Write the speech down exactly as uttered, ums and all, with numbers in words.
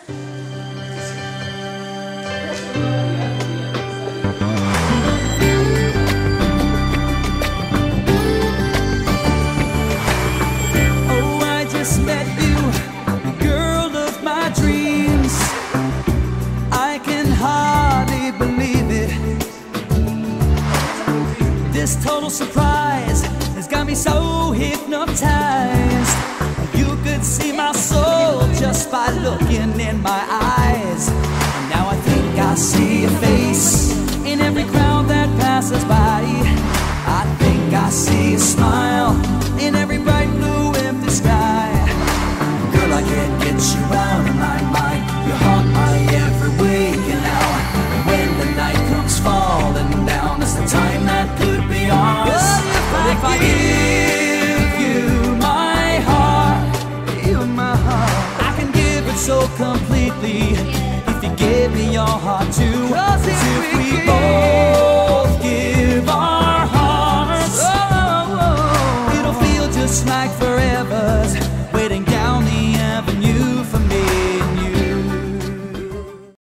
Oh, I just met you, the girl of my dreams. I can hardly believe it. This total surprise has got me so hypnotized. You could see my soul just by looking in my eyes. And now I think I see your face in every crowd that passes by. I think I see a smile